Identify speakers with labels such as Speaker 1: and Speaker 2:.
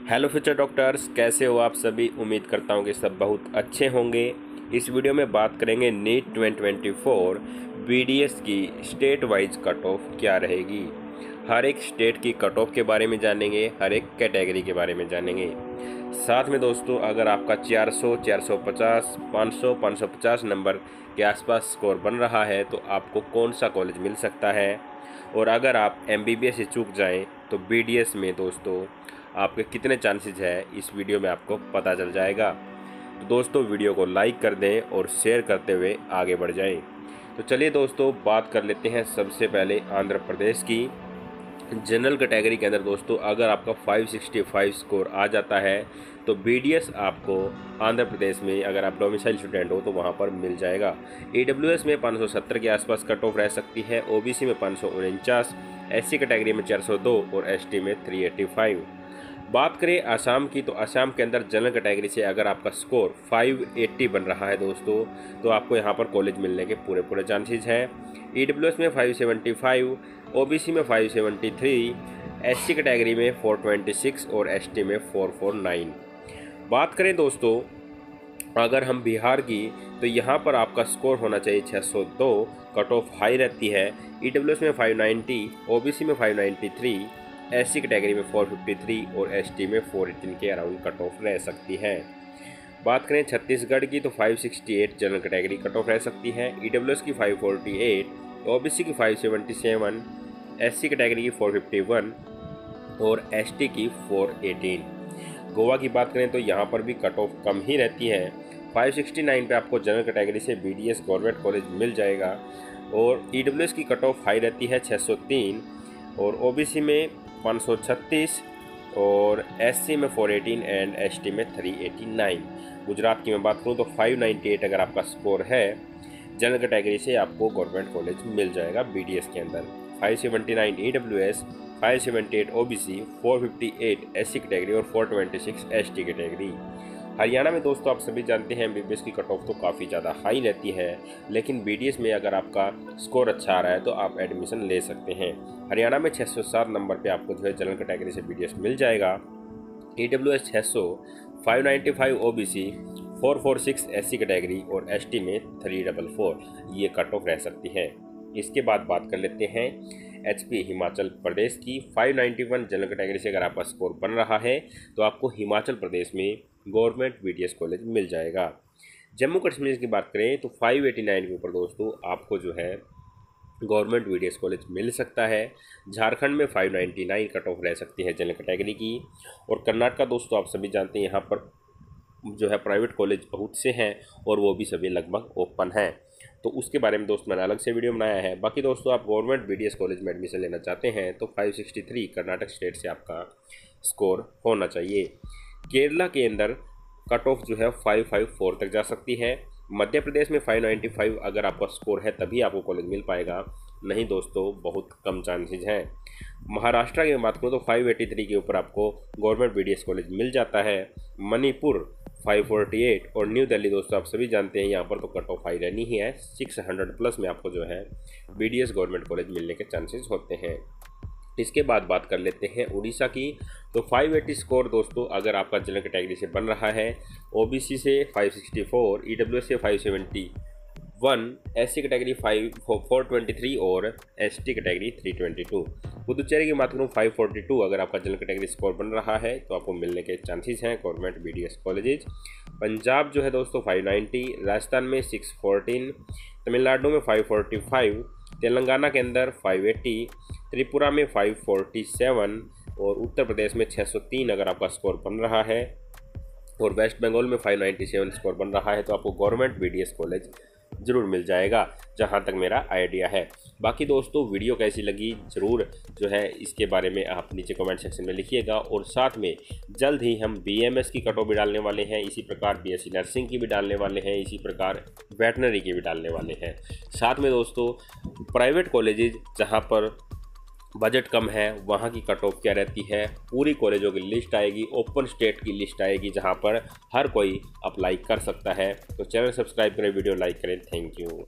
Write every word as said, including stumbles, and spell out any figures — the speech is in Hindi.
Speaker 1: हेलो फ्यूचर डॉक्टर्स, कैसे हो आप सभी। उम्मीद करता हूँ कि सब बहुत अच्छे होंगे। इस वीडियो में बात करेंगे NEET twenty twenty four BDS की स्टेट वाइज कट ऑफ क्या रहेगी। हर एक स्टेट की कट ऑफ के बारे में जानेंगे, हर एक कैटेगरी के बारे में जानेंगे। साथ में दोस्तों, अगर आपका चार सौ, चार सौ पचास, पाँच सौ, पाँच सौ पचास नंबर के आसपास स्कोर बन रहा है तो आपको कौन सा कॉलेज मिल सकता है, और अगर आप एमबीबीएस से चूक जाएं तो बीडीएस में दोस्तों आपके कितने चांसेस है, इस वीडियो में आपको पता चल जाएगा। तो दोस्तों वीडियो को लाइक कर दें और शेयर करते हुए आगे बढ़ जाएं। तो चलिए दोस्तों बात कर लेते हैं सबसे पहले आंध्र प्रदेश की। जनरल कैटेगरी के अंदर दोस्तों अगर आपका पाँच सौ पैंसठ स्कोर आ जाता है तो बीडीएस आपको आंध्र प्रदेश में, अगर आप डोमिसाइल स्टूडेंट हो तो वहां पर मिल जाएगा। ईडब्ल्यूएस में पाँच सौ सत्तर के आसपास कट ऑफ रह सकती है, ओबीसी में पाँच सौ उनचास, एससी कैटेगरी में चार सौ दो और एसटी में तीन सौ पचासी। बात करें आसाम की तो आसाम के अंदर जनरल कैटेगरी से अगर आपका स्कोर पाँच सौ अस्सी बन रहा है दोस्तों तो आपको यहाँ पर कॉलेज मिलने के पूरे पूरे चांसेस हैं। ईडब्ल्यूएस में पाँच सौ पचहत्तर, ओबीसी में पाँच सौ तिहत्तर, एससी कैटेगरी में चार सौ छब्बीस और एसटी में चार सौ उनचास। बात करें दोस्तों अगर हम बिहार की तो यहाँ पर आपका स्कोर होना चाहिए छह सौ दो, कट ऑफ हाई रहती है। ईडब्ल्यूएस में पाँच सौ नब्बे, ओबीसी में पाँच सौ तिरानवे, एससी कैटेगरी में चार सौ तिरेपन और एसटी में चार सौ अठारह के अराउंड कट ऑफ रह सकती है। बात करें छत्तीसगढ़ की तो पाँच सौ अड़सठ जनरल कैटेगरी कट ऑफ रह सकती है। ईडब्ल्यूएस की पाँच सौ अड़तालीस, ओबीसी की पाँच सौ सतहत्तर, एससी कैटेगरी की चार सौ इक्यावन और एसटी की चार सौ अठारह। गोवा की बात करें तो यहाँ पर भी कट ऑफ कम ही रहती है। पाँच सौ उनहत्तर पे आपको जनरल कैटेगरी से बीडीएस गवर्नमेंट कॉलेज मिल जाएगा और ईडब्ल्यूएस की कट ऑफ हाई रहती है छह सौ तीन और ओबीसी में पाँच सौ छत्तीस और एससी में चार सौ अठारह एंड एसटी में तीन सौ नवासी। गुजरात की मैं बात करूं तो पाँच सौ अट्ठानवे अगर आपका स्कोर है जनरल कैटेगरी से आपको गवर्नमेंट कॉलेज मिल जाएगा बीडीएस के अंदर। पाँच सौ उन्यासी ईडब्ल्यूएस, पाँच सौ अठहत्तर ओबीसी, चार सौ अट्ठावन एससी कैटेगरी और चार सौ छब्बीस एसटी कैटेगरी। हरियाणा में दोस्तों आप सभी जानते हैं एमबीबीएस की कट ऑफ तो काफ़ी ज़्यादा हाई रहती है, लेकिन बीडीएस में अगर आपका स्कोर अच्छा आ रहा है तो आप एडमिशन ले सकते हैं। हरियाणा में छह सौ सात नंबर पे आपको जो है जनरल कैटेगरी से बीडीएस मिल जाएगा। ईडब्ल्यूएस छह सौ, पाँच सौ पचानवे ओबीसी, चार सौ छियालीस एससी कैटेगरी और एसटी में तीन सौ चौवालीस ये कट ऑफ रह सकती है। इसके बाद बात कर लेते हैं एचपी हिमाचल प्रदेश की। पाँच सौ इक्यानवे जनरल कैटेगरी से अगर आपका स्कोर बन रहा है तो आपको हिमाचल प्रदेश में गवर्नमेंट बीडीएस कॉलेज मिल जाएगा। जम्मू कश्मीर की बात करें तो पाँच सौ नवासी के ऊपर दोस्तों आपको जो है गवर्नमेंट बीडीएस कॉलेज मिल सकता है। झारखंड में पाँच सौ निन्यानवे कट ऑफ रह सकती है जनरल कैटेगरी की। और कर्नाटका दोस्तों आप सभी जानते हैं यहाँ पर जो है प्राइवेट कॉलेज बहुत से हैं और वो भी सभी लगभग ओपन हैं, तो उसके बारे में दोस्त मैंने अलग से वीडियो बनाया है। बाकी दोस्तों आप गवर्नमेंट बीडीएस कॉलेज में एडमिशन लेना चाहते हैं तो पाँच सौ तिरसठ कर्नाटक स्टेट से आपका स्कोर होना चाहिए। केरला के अंदर कट ऑफ जो है पाँच सौ चौवन तक जा सकती है। मध्य प्रदेश में पाँच सौ पचानवे अगर आपका स्कोर है तभी आपको कॉलेज मिल पाएगा, नहीं दोस्तों बहुत कम चांसेज हैं। महाराष्ट्र की बात करूँ तो पाँच सौ तिरासी के ऊपर आपको गवर्नमेंट बीडीएस कॉलेज मिल जाता है। मणिपुर पाँच सौ अड़तालीस और न्यू दिल्ली दोस्तों आप सभी जानते हैं यहाँ पर तो कट ऑफ हाई रहनी ही है। छह सौ प्लस में आपको जो है बीडीएस गवर्नमेंट कॉलेज मिलने के चांसेस होते हैं। इसके बाद बात कर लेते हैं उड़ीसा की तो पाँच सौ अस्सी स्कोर दोस्तों अगर आपका जनरल कैटेगरी से बन रहा है, ओबीसी से पाँच सौ चौंसठ, ईडब्ल्यूएस से पाँच सौ इकहत्तर, एससी कैटेगरी चार सौ तेईस और एसटी कैटेगरी तीन सौ बाईस। पुदुचेरी की बात करूँ पाँच सौ बयालीस अगर आपका जनरल कैटेगरी स्कोर बन रहा है तो आपको मिलने के चांसेस हैं गवर्नमेंट बीडीएस कॉलेजेस। पंजाब जो है दोस्तों पाँच सौ नब्बे, राजस्थान में छह सौ चौदह, तमिलनाडु में पाँच सौ पैंतालीस, तेलंगाना के अंदर पाँच सौ अस्सी, त्रिपुरा में पाँच सौ सैंतालीस और उत्तर प्रदेश में छह सौ तीन अगर आपका स्कोर बन रहा है और वेस्ट बंगाल में पाँच सौ सत्तानवे स्कोर बन रहा है तो आपको गवर्नमेंट बीडीएस कॉलेज ज़रूर मिल जाएगा, जहां तक मेरा आइडिया है। बाकी दोस्तों वीडियो कैसी लगी ज़रूर जो है इसके बारे में आप नीचे कमेंट सेक्शन में लिखिएगा। और साथ में जल्द ही हम बीएमएस की कट ऑफ भी डालने वाले हैं, इसी प्रकार बीएससी नर्सिंग की भी डालने वाले हैं, इसी प्रकार वेटनरी की भी डालने वाले हैं। साथ में दोस्तों प्राइवेट कॉलेजेस जहाँ पर बजट कम है वहाँ की कट ऑफ क्या रहती है, पूरी कॉलेजों की लिस्ट आएगी, ओपन स्टेट की लिस्ट आएगी जहाँ पर हर कोई अप्लाई कर सकता है। तो चैनल सब्सक्राइब करें, वीडियो लाइक करें। Thank you.